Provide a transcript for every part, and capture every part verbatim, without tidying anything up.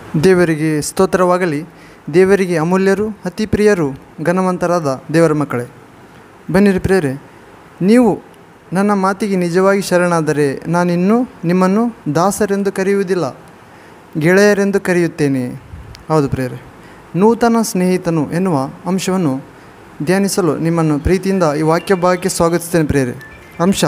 ದೇವರಿಗೆ ಸ್ತೋತ್ರವಾಗಲಿ. ದೇವರಿಗೆ ಅಮೂಲ್ಯರು, ಅತಿ ಪ್ರಿಯರು, ಘನವಂತರಾದ ದೇವರ ಮಕ್ಕಳೇ, ಬನ್ನಿರಿ ಪ್ರಿಯರೇ, ನೀವು ನನ್ನ ಮಾತಿಗೆ ನಿಜವಾಗಿ ಶರಣಾದರೆ ನಾನಿನ್ನೂ ನಿಮ್ಮನ್ನು ದಾಸರೆಂದು ಕರೆಯುವುದಿಲ್ಲ, ಗೆಳೆಯರೆಂದು ಕರೆಯುತ್ತೇನೆ. ಹೌದು ಪ್ರಿಯರೇ, ನೂತನ ಸ್ನೇಹಿತನು ಎನ್ನುವ ಅಂಶವನ್ನು ಧ್ಯಾನಿಸಲು ನಿಮ್ಮನ್ನು ಪ್ರೀತಿಯಿಂದ ಈ ವಾಕ್ಯ ಭಾಗಕ್ಕೆ ಸ್ವಾಗತಿಸ್ತೇನೆ ಪ್ರಿಯರೇ. ಅಂಶ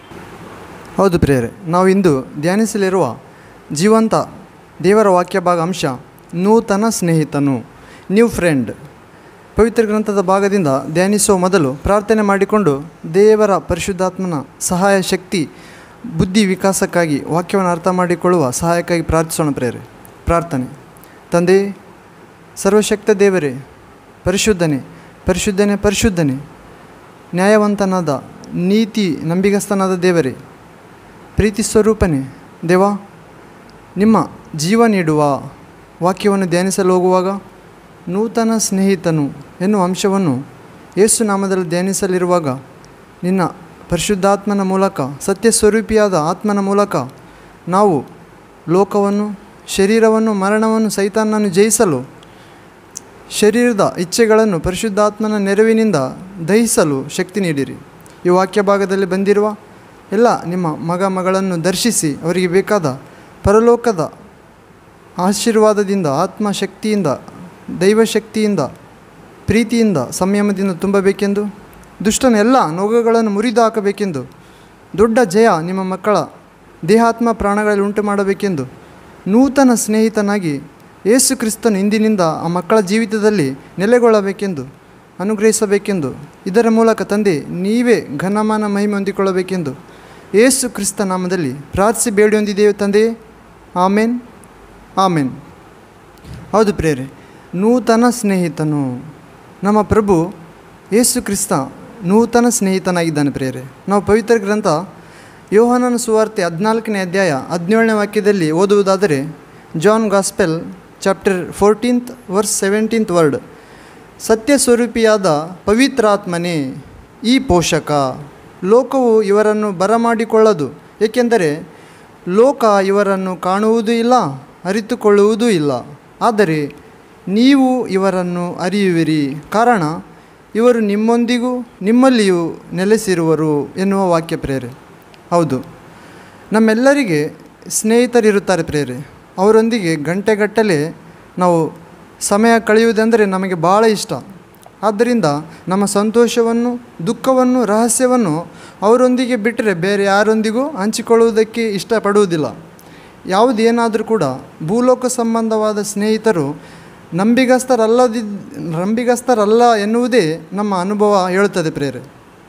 ಹೌದು ಪ್ರಿಯರೇ, ನಾವು ಇಂದು ಧ್ಯಾನಿಸಲಿರುವ ಜೀವಂತ ದೇವರ ವಾಕ್ಯ ಭಾಗ ಅಂಶ ನೂತನ ಸ್ನೇಹಿತನು, ನ್ಯೂ ಫ್ರೆಂಡ್. ಪವಿತ್ರ ಗ್ರಂಥದ ಭಾಗದಿಂದ ಧ್ಯಾನಿಸುವ ಮೊದಲು ಪ್ರಾರ್ಥನೆ ಮಾಡಿಕೊಂಡು ದೇವರ ಪರಿಶುದ್ಧಾತ್ಮನ ಸಹಾಯ, ಶಕ್ತಿ, ಬುದ್ಧಿ ವಿಕಾಸಕ್ಕಾಗಿ ವಾಕ್ಯವನ್ನು ಅರ್ಥ ಮಾಡಿಕೊಳ್ಳುವ ಸಹಾಯಕ್ಕಾಗಿ ಪ್ರಾರ್ಥಿಸೋಣ ಪ್ರಿಯರೇ. ಪ್ರಾರ್ಥನೆ. ತಂದೆ, ಸರ್ವಶಕ್ತ ದೇವರೇ, ಪರಿಶುದ್ಧನೇ ಪರಿಶುದ್ಧನೇ ಪರಿಶುದ್ಧನೇ, ನ್ಯಾಯವಂತನಾದ, ನೀತಿ ನಂಬಿಗಸ್ತನಾದ ದೇವರೇ, ಪ್ರೀತಿ ಸ್ವರೂಪನೇ ದೇವಾ, ನಿಮ್ಮ ಜೀವ ನೀಡುವ ವಾಕ್ಯವನ್ನು ಧ್ಯಾನಿಸಲು ಹೋಗುವಾಗ ನೂತನ ಸ್ನೇಹಿತನು ಎನ್ನುವ ಅಂಶವನ್ನು ಯೇಸು ನಾಮದಲ್ಲಿ ಧ್ಯಾನಿಸಲಿರುವಾಗ ನಿನ್ನ ಪರಿಶುದ್ಧಾತ್ಮನ ಮೂಲಕ, ಸತ್ಯ ಸ್ವರೂಪಿಯಾದ ಆತ್ಮನ ಮೂಲಕ ನಾವು ಲೋಕವನ್ನು, ಶರೀರವನ್ನು, ಮರಣವನ್ನು, ಸೈತಾನನನ್ನು ಜಯಿಸಲು, ಶರೀರದ ಇಚ್ಛೆಗಳನ್ನು ಪರಿಶುದ್ಧಾತ್ಮನ ನೆರವಿನಿಂದ ದಹಿಸಲು ಶಕ್ತಿ ನೀಡಿರಿ. ಈ ವಾಕ್ಯ ಭಾಗದಲ್ಲಿ ಬಂದಿರುವ ಎಲ್ಲ ನಿಮ್ಮ ಮಗ ಮಗಳನ್ನು ದರ್ಶಿಸಿ ಅವರಿಗೆ ಬೇಕಾದ ಪರಲೋಕದ ಆಶೀರ್ವಾದದಿಂದ, ಆತ್ಮಶಕ್ತಿಯಿಂದ, ದೈವಶಕ್ತಿಯಿಂದ, ಪ್ರೀತಿಯಿಂದ, ಸಂಯಮದಿಂದ ತುಂಬಬೇಕೆಂದು, ದುಷ್ಟನ ಎಲ್ಲ ನೊಗಗಳನ್ನು ಮುರಿದು ಹಾಕಬೇಕೆಂದು, ದೊಡ್ಡ ಜಯ ನಿಮ್ಮ ಮಕ್ಕಳ ದೇಹಾತ್ಮ ಪ್ರಾಣಗಳಲ್ಲಿ ಉಂಟು ಮಾಡಬೇಕೆಂದು, ನೂತನ ಸ್ನೇಹಿತನಾಗಿ ಯೇಸು ಕ್ರಿಸ್ತನು ಇಂದಿನಿಂದ ಆ ಮಕ್ಕಳ ಜೀವಿತದಲ್ಲಿ ನೆಲೆಗೊಳ್ಳಬೇಕೆಂದು ಅನುಗ್ರಹಿಸಬೇಕೆಂದು, ಇದರ ಮೂಲಕ ತಂದೆ ನೀವೇ ಘನಮಾನ ಮಹಿಮೆ ಹೊಂದಿಕೊಳ್ಳಬೇಕೆಂದು ಯೇಸು ಕ್ರಿಸ್ತ ನಾಮದಲ್ಲಿ ಪ್ರಾರ್ಥಿಸಿ ಬೇಡಿ ಹೊಂದಿದ್ದೇವೆ ತಂದೆಯೇ. ಆಮೇನ್, ಆಮೇನ್. ಹೌದು ಪ್ರಿಯರೇ, ನೂತನ ಸ್ನೇಹಿತನು, ನಮ್ಮ ಪ್ರಭು ಯೇಸು ಕ್ರಿಸ್ತ ನೂತನ ಸ್ನೇಹಿತನಾಗಿದ್ದಾನೆ ಪ್ರಿಯರೇ. ನಾವು ಪವಿತ್ರ ಗ್ರಂಥ ಯೋಹಾನನ ಸುವಾರ್ತೆ ಹದಿನಾಲ್ಕನೇ ಅಧ್ಯಾಯ ಹದಿನೇಳನೇ ವಾಕ್ಯದಲ್ಲಿ ಓದುವುದಾದರೆ, John gospel chapter fourteenth verse seventeenth word, ಸತ್ಯ ಸ್ವರೂಪಿಯಾದ ಪವಿತ್ರಾತ್ಮನೇ ಈ ಪೋಷಕ, ಲೋಕವು ಇವರನ್ನು ಬರಮಾಡಿಕೊಳ್ಳದು, ಏಕೆಂದರೆ ಲೋಕ ಇವರನ್ನು ಕಾಣುವುದೂ ಇಲ್ಲ, ಅರಿತುಕೊಳ್ಳುವುದೂ ಇಲ್ಲ, ಆದರೆ ನೀವು ಇವರನ್ನು ಅರಿಯುವಿರಿ, ಕಾರಣ ಇವರು ನಿಮ್ಮೊಂದಿಗೂ ನಿಮ್ಮಲ್ಲಿಯೂ ನೆಲೆಸಿರುವರು ಎನ್ನುವ ವಾಕ್ಯ ಪ್ರೇರೆ. ಹೌದು, ನಮ್ಮೆಲ್ಲರಿಗೆ ಸ್ನೇಹಿತರಿರುತ್ತಾರೆ ಪ್ರೇರೆ. ಅವರೊಂದಿಗೆ ಗಂಟೆಗಟ್ಟಲೆ ನಾವು ಸಮಯ ಕಳೆಯುವುದೆಂದರೆ ನಮಗೆ ಭಾಳ ಇಷ್ಟ. ಆದ್ದರಿಂದ ನಮ್ಮ ಸಂತೋಷವನ್ನು, ದುಃಖವನ್ನು, ರಹಸ್ಯವನ್ನು ಅವರೊಂದಿಗೆ ಬಿಟ್ಟರೆ ಬೇರೆ ಯಾರೊಂದಿಗೂ ಹಂಚಿಕೊಳ್ಳುವುದಕ್ಕೆ ಇಷ್ಟಪಡುವುದಿಲ್ಲ. ಯಾವುದೇನಾದರೂ ಕೂಡ ಭೂಲೋಕ ಸಂಬಂಧವಾದ ಸ್ನೇಹಿತರು ನಂಬಿಗಸ್ತರಲ್ಲದಿ ನಂಬಿಗಸ್ತರಲ್ಲ ಎನ್ನುವುದೇ ನಮ್ಮ ಅನುಭವ ಹೇಳುತ್ತದೆ ಪ್ರೇರೆ.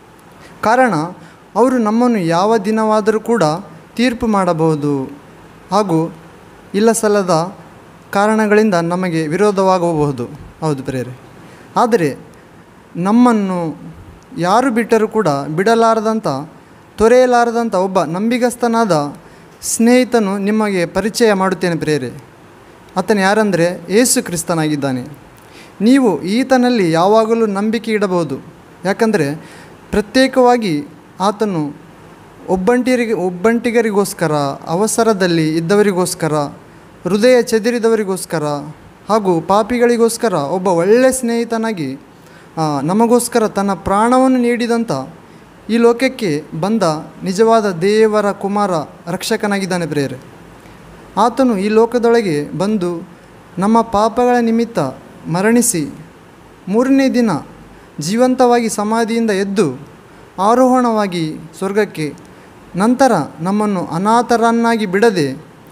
ಕಾರಣ ಅವರು ನಮ್ಮನ್ನು ಯಾವ ದಿನವಾದರೂ ಕೂಡ ತೀರ್ಪು ಮಾಡಬಹುದು ಹಾಗೂ ಇಲ್ಲ ಸಲ್ಲದ ಕಾರಣಗಳಿಂದ ನಮಗೆ ವಿರೋಧವಾಗಬಹುದು. ಹೌದು ಪ್ರೇರೆ, ಆದರೆ ನಮ್ಮನ್ನು ಯಾರು ಬಿಟ್ಟರೂ ಕೂಡ ಬಿಡಲಾರದಂಥ, ತೊರೆಯಲಾರದಂಥ ಒಬ್ಬ ನಂಬಿಗಸ್ತನಾದ ಸ್ನೇಹಿತನು ನಿಮಗೆ ಪರಿಚಯ ಮಾಡುತ್ತೇನೆ ಪ್ರೇರೆ. ಆತನು ಯಾರಂದರೆ ಯೇಸು ಕ್ರಿಸ್ತನಾಗಿದ್ದಾನೆ. ನೀವು ಈತನಲ್ಲಿ ಯಾವಾಗಲೂ ನಂಬಿಕೆ ಇಡಬಹುದು. ಯಾಕಂದರೆ ಪ್ರತ್ಯೇಕವಾಗಿ ಆತನು ಒಬ್ಬಂಟಿಗರಿಗೆ ಒಬ್ಬಂಟಿಗರಿಗೋಸ್ಕರ, ಅವಸರದಲ್ಲಿ ಇದ್ದವರಿಗೋಸ್ಕರ, ಹೃದಯ ಚೆದರಿದವರಿಗೋಸ್ಕರ ಹಾಗೂ ಪಾಪಿಗಳಿಗೋಸ್ಕರ ಒಬ್ಬ ಒಳ್ಳೆಯ ಸ್ನೇಹಿತನಾಗಿ ನಮಗೋಸ್ಕರ ತನ್ನ ಪ್ರಾಣವನ್ನು ನೀಡಿದಂಥ ಈ ಲೋಕಕ್ಕೆ ಬಂದ ನಿಜವಾದ ದೇವರ ಕುಮಾರ, ರಕ್ಷಕನಾಗಿದ್ದಾನೆ ಪ್ರಿಯರೇ. ಆತನು ಈ ಲೋಕದೊಳಗೆ ಬಂದು ನಮ್ಮ ಪಾಪಗಳ ನಿಮಿತ್ತ ಮರಣಿಸಿ ಮೂರನೇ ದಿನ ಜೀವಂತವಾಗಿ ಸಮಾಧಿಯಿಂದ ಎದ್ದು ಆರೋಹಣವಾಗಿ ಸ್ವರ್ಗಕ್ಕೆ, ನಂತರ ನಮ್ಮನ್ನು ಅನಾಥರನ್ನಾಗಿ ಬಿಡದೆ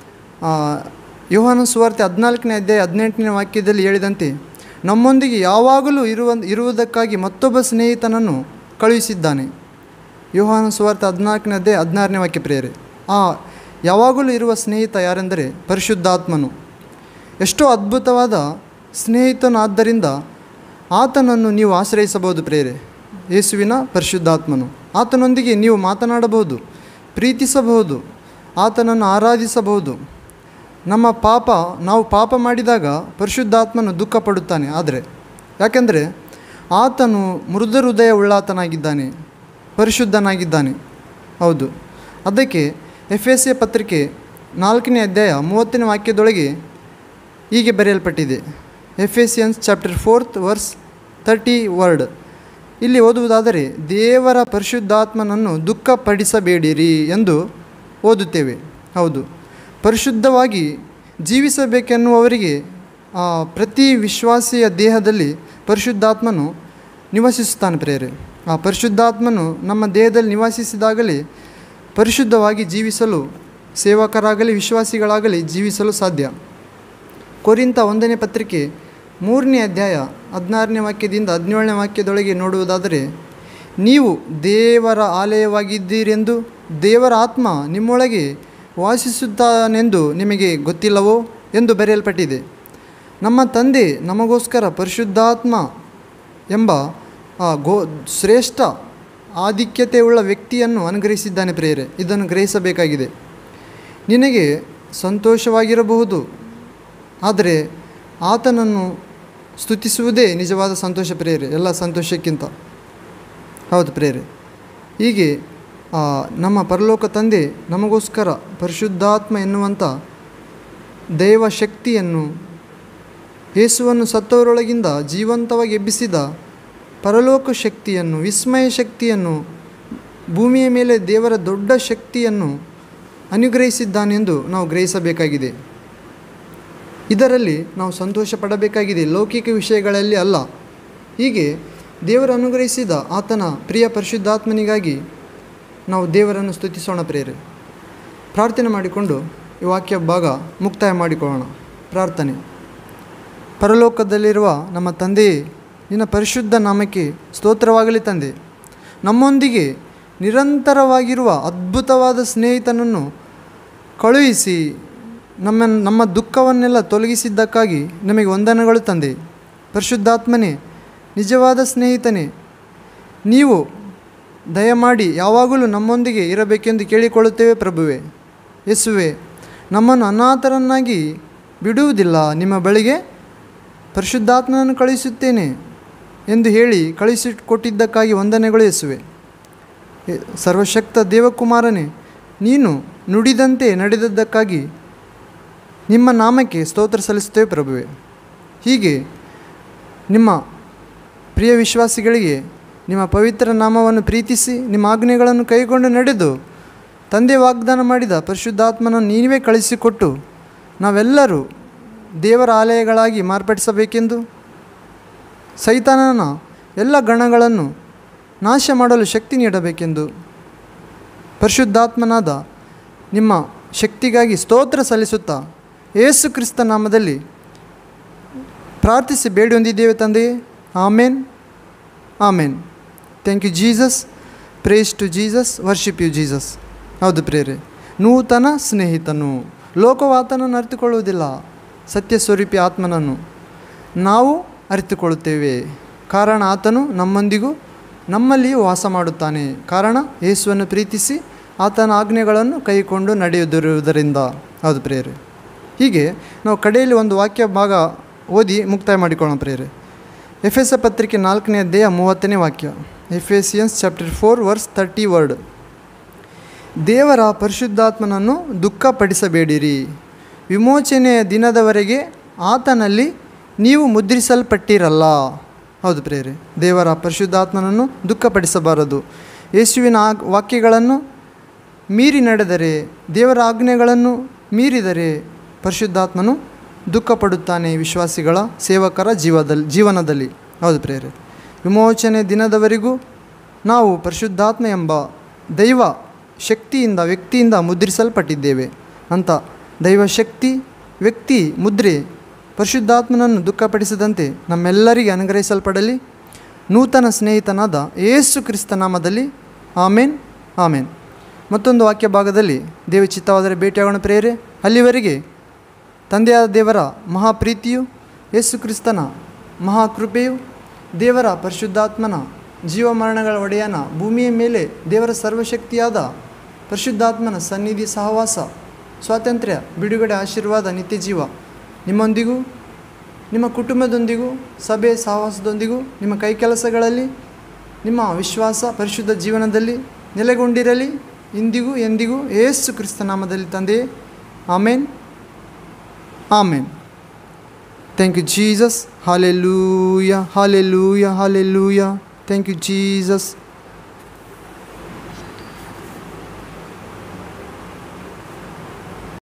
ಯೋಹಾನ ಸುವಾರ್ತೆ ಹದಿನಾಲ್ಕನೇ ಅಧ್ಯಾಯ ಹದಿನೆಂಟನೇ ವಾಕ್ಯದಲ್ಲಿ ಹೇಳಿದಂತೆ ನಮ್ಮೊಂದಿಗೆ ಯಾವಾಗಲೂ ಇರುವ ಇರುವುದಕ್ಕಾಗಿ ಮತ್ತೊಬ್ಬ ಸ್ನೇಹಿತನನ್ನು ಕಳುಹಿಸಿದ್ದಾನೆ. ಯೋಹಾನ ಸುವಾರ್ತೆ ಹದಿನಾಲ್ಕನೇ ಅಧ್ಯಾಯ ಹದಿನಾರನೇ ವಾಕ್ಯ ಪ್ರಿಯರೇ. ಆ ಯಾವಾಗಲೂ ಇರುವ ಸ್ನೇಹಿತ ಯಾರೆಂದರೆ ಪರಿಶುದ್ಧಾತ್ಮನು. ಎಷ್ಟೋ ಅದ್ಭುತವಾದ ಸ್ನೇಹಿತನು. ಆದ್ದರಿಂದ ಆತನನ್ನು ನೀವು ಆಶ್ರಯಿಸಬಹುದು ಪ್ರಿಯರೇ. ಯೇಸುವಿನ ಪರಿಶುದ್ಧಾತ್ಮನು, ಆತನೊಂದಿಗೆ ನೀವು ಮಾತನಾಡಬಹುದು, ಪ್ರೀತಿಸಬಹುದು, ಆತನನ್ನು ಆರಾಧಿಸಬಹುದು. ನಮ್ಮ ಪಾಪ, ನಾವು ಪಾಪ ಮಾಡಿದಾಗ ಪರಿಶುದ್ಧಾತ್ಮನು ದುಃಖ ಪಡುತ್ತಾನೆ. ಆದರೆ ಯಾಕೆಂದರೆ ಆತನು ಮೃದು ಹೃದಯ ಉಳ್ಳಾತನಾಗಿದ್ದಾನೆ, ಪರಿಶುದ್ಧನಾಗಿದ್ದಾನೆ. ಹೌದು, ಅದಕ್ಕೆ ಎಫ್ ಎಸ್ ಎ ಪತ್ರಿಕೆ ನಾಲ್ಕನೇ ಅಧ್ಯಾಯ ಮೂವತ್ತನೇ ವಾಕ್ಯದೊಳಗೆ ಹೀಗೆ ಬರೆಯಲ್ಪಟ್ಟಿದೆ. Ephesians chapter fourth verse thirty word. ಇಲ್ಲಿ ಓದುವುದಾದರೆ, ದೇವರ ಪರಿಶುದ್ಧಾತ್ಮನನ್ನು ದುಃಖಪಡಿಸಬೇಡಿರಿ ಎಂದು ಓದುತ್ತೇವೆ. ಹೌದು, ಪರಿಶುದ್ಧವಾಗಿ ಜೀವಿಸಬೇಕೆನ್ನುವವರಿಗೆ ಪ್ರತಿ ವಿಶ್ವಾಸಿಯ ದೇಹದಲ್ಲಿ ಪರಿಶುದ್ಧಾತ್ಮನು ನಿವಾಸಿಸುತ್ತಾನೆ ಪ್ರಿಯರೇ. ಆ ಪರಿಶುದ್ಧಾತ್ಮನು ನಮ್ಮ ದೇಹದಲ್ಲಿ ನಿವಾಸಿಸಿದಾಗಲೇ ಪರಿಶುದ್ಧವಾಗಿ ಜೀವಿಸಲು, ಸೇವಕರಾಗಲಿ ವಿಶ್ವಾಸಿಗಳಾಗಲಿ ಜೀವಿಸಲು ಸಾಧ್ಯ. ಕೊರಿಂಥ ಒಂದನೇ ಪತ್ರಿಕೆ ಮೂರನೇ ಅಧ್ಯಾಯ ಹದಿನಾರನೇ ವಾಕ್ಯದಿಂದ ಹದಿನೇಳನೇ ವಾಕ್ಯದೊಳಗೆ ನೋಡುವುದಾದರೆ, ನೀವು ದೇವರ ಆಲಯವಾಗಿದ್ದೀರೆಂದು ದೇವರ ಆತ್ಮ ನಿಮ್ಮೊಳಗೆ ವಾಸಿಸುತ್ತಾನೆಂದು ನಿಮಗೆ ಗೊತ್ತಿಲ್ಲವೋ ಎಂದು ಬರೆಯಲ್ಪಟ್ಟಿದೆ. ನಮ್ಮ ತಂದೆ ನಮಗೋಸ್ಕರ ಪರಿಶುದ್ಧಾತ್ಮ ಎಂಬ ಆ ಗೋ ಶ್ರೇಷ್ಠ ಆಧಿಕ್ಯತೆಯುಳ್ಳ ವ್ಯಕ್ತಿಯನ್ನು ಅನುಗ್ರಹಿಸಿದ್ದಾನೆ ಪ್ರಿಯರೇ. ಇದನ್ನು ಗ್ರಹಿಸಬೇಕಾಗಿದೆ. ನಿನಗೆ ಸಂತೋಷವಾಗಿರಬಹುದು, ಆದರೆ ಆತನನ್ನು ಸ್ತುತಿಸುವುದೇ ನಿಜವಾದ ಸಂತೋಷ ಪ್ರಿಯರೇ, ಎಲ್ಲ ಸಂತೋಷಕ್ಕಿಂತ. ಹೌದು ಪ್ರಿಯರೇ, ಹೀಗೆ ನಮ್ಮ ಪರಲೋಕ ತಂದೆ ನಮಗೋಸ್ಕರ ಪರಿಶುದ್ಧಾತ್ಮ ಎನ್ನುವಂಥ ದೈವ ಶಕ್ತಿಯನ್ನು, ಯೇಸುವನ್ನು ಸತ್ತವರೊಳಗಿಂದ ಜೀವಂತವಾಗಿ ಎಬ್ಬಿಸಿದ ಪರಲೋಕ ಶಕ್ತಿಯನ್ನು, ವಿಸ್ಮಯ ಶಕ್ತಿಯನ್ನು, ಭೂಮಿಯ ಮೇಲೆ ದೇವರ ದೊಡ್ಡ ಶಕ್ತಿಯನ್ನು ಅನುಗ್ರಹಿಸಿದ್ದಾನೆಂದು ನಾವು ಗ್ರಹಿಸಬೇಕಾಗಿದೆ. ಇದರಲ್ಲಿ ನಾವು ಸಂತೋಷ ಪಡಬೇಕಾಗಿದೆ, ಲೌಕಿಕ ವಿಷಯಗಳಲ್ಲಿ ಅಲ್ಲ. ಹೀಗೆ ದೇವರು ಅನುಗ್ರಹಿಸಿದ ಆತನ ಪ್ರಿಯ ಪರಿಶುದ್ಧಾತ್ಮನಿಗಾಗಿ ನಾವು ದೇವರನ್ನು ಸ್ತುತಿಸೋಣ ಪ್ರಿಯರೇ. ಪ್ರಾರ್ಥನೆ ಮಾಡಿಕೊಂಡು ಈ ವಾಕ್ಯ ಭಾಗ ಮುಕ್ತಾಯ ಮಾಡಿಕೊಳ್ಳೋಣ. ಪ್ರಾರ್ಥನೆ. ಪರಲೋಕದಲ್ಲಿರುವ ನಮ್ಮ ತಂದೆಯೇ, ನಿನ್ನ ಪರಿಶುದ್ಧ ನಾಮಕ್ಕೆ ಸ್ತೋತ್ರವಾಗಲಿ ತಂದೆ. ನಮ್ಮೊಂದಿಗೆ ನಿರಂತರವಾಗಿರುವ ಅದ್ಭುತವಾದ ಸ್ನೇಹಿತನನ್ನು ಕಳುಹಿಸಿ ನಮ್ಮ ನಮ್ಮ ದುಃಖವನ್ನೆಲ್ಲ ತೊಲಗಿಸಿದ್ದಕ್ಕಾಗಿ ನಮಗೆ ವಂದನೆಗಳು ತಂದೆ. ಪರಿಶುದ್ಧಾತ್ಮನೇ, ನಿಜವಾದ ಸ್ನೇಹಿತನೇ, ನೀವು ದಯಮಾಡಿ ಯಾವಾಗಲೂ ನಮ್ಮೊಂದಿಗೆ ಇರಬೇಕೆಂದು ಕೇಳಿಕೊಳ್ಳುತ್ತೇವೆ ಪ್ರಭುವೆ. ಯೇಸುವೆ, ನಮ್ಮನ್ನು ಅನಾಥರನ್ನಾಗಿ ಬಿಡುವುದಿಲ್ಲ, ನಿಮ್ಮ ಬಳಿಗೆ ಪರಿಶುದ್ಧಾತ್ಮನನ್ನು ಕಳುಹಿಸುತ್ತೇನೆ ಎಂದು ಹೇಳಿ ಕಳುಹಿಸಿಕೊಟ್ಟಿದ್ದಕ್ಕಾಗಿ ವಂದನೆಗಳು ಯೇಸುವೆ. ಸರ್ವಶಕ್ತ ದೇವಕುಮಾರನೇ, ನೀನು ನುಡಿದಂತೆ ನಡೆದದ್ದಕ್ಕಾಗಿ ನಿಮ್ಮ ನಾಮಕ್ಕೆ ಸ್ತೋತ್ರ ಸಲ್ಲಿಸುತ್ತೇವೆ ಪ್ರಭುವೆ. ಹೀಗೆ ನಿಮ್ಮ ಪ್ರಿಯ ವಿಶ್ವಾಸಿಗಳಿಗೆ ನಿಮ್ಮ ಪವಿತ್ರ ನಾಮವನ್ನು ಪ್ರೀತಿಸಿ ನಿಮ್ಮ ಆಜ್ಞೆಗಳನ್ನು ಕೈಗೊಂಡು ನಡೆದು ತಂದೆ ವಾಗ್ದಾನ ಮಾಡಿದ ಪರಿಶುದ್ಧಾತ್ಮನನ್ನು ನೀವೇ ಕಳಿಸಿಕೊಟ್ಟು ನಾವೆಲ್ಲರೂ ದೇವರ ಆಲಯಗಳಾಗಿ ಮಾರ್ಪಡಿಸಬೇಕೆಂದು, ಸೈತಾನನ ಎಲ್ಲ ಗಣಗಳನ್ನು ನಾಶ ಮಾಡಲು ಶಕ್ತಿ ನೀಡಬೇಕೆಂದು ಪರಿಶುದ್ಧಾತ್ಮನಾದ ನಿಮ್ಮ ಶಕ್ತಿಗಾಗಿ ಸ್ತೋತ್ರ ಸಲ್ಲಿಸುತ್ತಾ ಯೇಸು ಕ್ರಿಸ್ತ ನಾಮದಲ್ಲಿ ಪ್ರಾರ್ಥಿಸಿ ಬೇಡಿ ಹೊಂದಿದ್ದೇವೆ ತಂದೆಯೇ. Amen, amen. Thank you Jesus. Praise to Jesus. Worship you Jesus. ಹೌದು ಪ್ರೇರೆ, ನೂತನ ಸ್ನೇಹಿತನು. ಲೋಕವು ಆತನನ್ನು ಅರಿತುಕೊಳ್ಳುವುದಿಲ್ಲ, ಸತ್ಯ ಸ್ವರೂಪಿ ಆತ್ಮನನ್ನು ನಾವು ಅರಿತುಕೊಳ್ಳುತ್ತೇವೆ. ಕಾರಣ ಆತನು ನಮ್ಮೊಂದಿಗೂ ನಮ್ಮಲ್ಲಿಯೂ ವಾಸ ಮಾಡುತ್ತಾನೆ. ಕಾರಣ ಯೇಸುವನ್ನು ಪ್ರೀತಿಸಿ ಆತನ ಆಜ್ಞೆಗಳನ್ನು ಕೈಕೊಂಡು ನಡೆಯುವುದರಿಂದ. ಹೌದು ಪ್ರೇರೆ, ಹೀಗೆ ನಾವು ಕಡೆಯಲ್ಲಿ ಒಂದು ವಾಕ್ಯ ಭಾಗ ಓದಿ ಮುಕ್ತಾಯ ಮಾಡಿಕೊಳ್ಳೋಣ ಪ್ರೇರೆ. ಎಫೆಸ ಪತ್ರಿಕೆ ನಾಲ್ಕನೇ ಅಧ್ಯಾಯ ಮೂವತ್ತನೇ ವಾಕ್ಯ. Ephesians chapter four verse thirty word. ದೇವರ ಪರಿಶುದ್ಧಾತ್ಮನನ್ನು ದುಃಖಪಡಿಸಬೇಡಿರಿ, ವಿಮೋಚನೆಯ ದಿನದವರೆಗೆ ಆತನಲ್ಲಿ ನೀವು ಮುದ್ರಿಸಲ್ಪಟ್ಟಿರಲ್ಲ. ಹೌದು ಪ್ರೇರೆ, ದೇವರ ಪರಿಶುದ್ಧಾತ್ಮನನ್ನು ದುಃಖಪಡಿಸಬಾರದು. ಯೇಸುವಿನ ವಾಕ್ಯಗಳನ್ನು ಮೀರಿ ನಡೆದರೆ, ದೇವರ ಆಜ್ಞೆಗಳನ್ನು ಮೀರಿದರೆ ಪರಿಶುದ್ಧಾತ್ಮನು ದುಃಖಪಡುತ್ತಾನೆ ವಿಶ್ವಾಸಿಗಳ ಸೇವಕರ ಜೀವದಲ್ಲಿ ಜೀವನದಲ್ಲಿ. ಹೌದು ಪ್ರೇರೆ, ವಿಮೋಚನೆ ದಿನದವರೆಗೂ ನಾವು ಪರಿಶುದ್ಧಾತ್ಮ ಎಂಬ ದೈವ ಶಕ್ತಿಯಿಂದ ವ್ಯಕ್ತಿಯಿಂದ ಮುದ್ರಿಸಲ್ಪಟ್ಟಿದ್ದೇವೆ. ಅಂತ ದೈವ ಶಕ್ತಿ ವ್ಯಕ್ತಿ ಮುದ್ರೆ ಪರಿಶುದ್ಧಾತ್ಮನನ್ನು ದುಃಖಪಡಿಸದಂತೆ ನಮ್ಮೆಲ್ಲರಿಗೆ ಅನುಗ್ರಹಿಸಲ್ಪಡಲಿ. ನೂತನ ಸ್ನೇಹಿತನಾದ ಯೇಸು ಕ್ರಿಸ್ತ ನಾಮದಲ್ಲಿ ಆಮೇನ್, ಆಮೇನ್. ಮತ್ತೊಂದು ವಾಕ್ಯ ಭಾಗದಲ್ಲಿ ದೇವ ಚಿತ್ತವಾದರೆ ಭೇಟಿಯಾಗೋಣ ಪ್ರೇರೆ. ಅಲ್ಲಿವರೆಗೆ ತಂದೆಯಾದ ದೇವರ ಮಹಾಪ್ರೀತಿಯು, ಯೇಸು ಕ್ರಿಸ್ತನ ಮಹಾಕೃಪೆಯು, ದೇವರ ಪರಿಶುದ್ಧಾತ್ಮನ ಜೀವ ಮರಣಗಳ ಒಡೆಯನ ಭೂಮಿಯ ಮೇಲೆ ದೇವರ ಸರ್ವಶಕ್ತಿಯಾದ ಪರಿಶುದ್ಧಾತ್ಮನ ಸನ್ನಿಧಿ, ಸಹವಾಸ, ಸ್ವಾತಂತ್ರ್ಯ, ಬಿಡುಗಡೆ, ಆಶೀರ್ವಾದ, ನಿತ್ಯ ಜೀವ ನಿಮ್ಮೊಂದಿಗೂ ನಿಮ್ಮ ಕುಟುಂಬದೊಂದಿಗೂ ಸಭೆ ಸಹವಾಸದೊಂದಿಗೂ ನಿಮ್ಮ ಕೈ ಕೆಲಸಗಳಲ್ಲಿ ನಿಮ್ಮ ವಿಶ್ವಾಸ ಪರಿಶುದ್ಧ ಜೀವನದಲ್ಲಿ ನೆಲೆಗೊಂಡಿರಲಿ ಇಂದಿಗೂ ಎಂದಿಗೂ ಯೇಸು ಕ್ರಿಸ್ತ ನಾಮದಲ್ಲಿ ತಂದೆಯೇ. Amen, amen. Thank you, Jesus. Hallelujah. Hallelujah. Hallelujah. Thank you, Jesus.